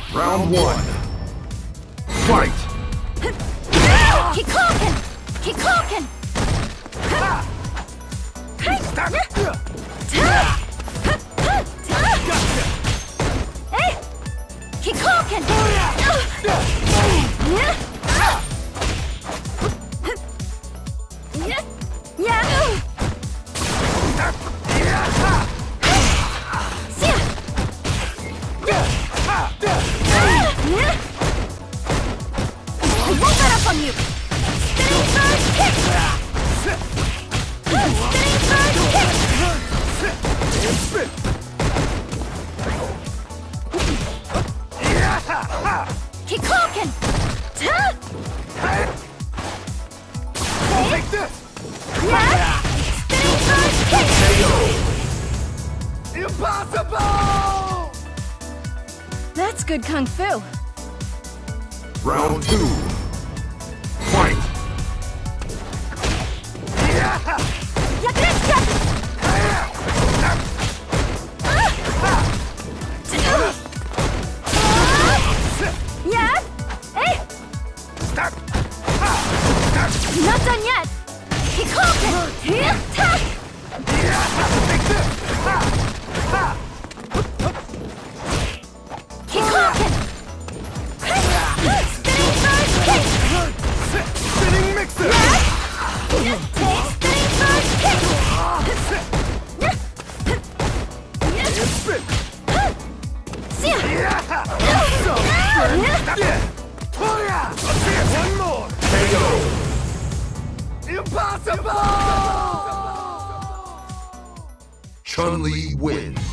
Round one. Fight! Keep clocking! Keep clocking! Keep clocking! I won't let up on you! Spinning bird kick! Spinning bird kick! Keep clocking! Take this! Yeah! Spinning bird kick! Impossible! That's good kung fu. Round two. Fight! Yeah? Hey! Not done yet! Keep clocking! Keep clocking! Spinning bird kick! Spinning mixer! Take spinning bird kick! Spin! One more! KO! Impossible! Chun-Li wins.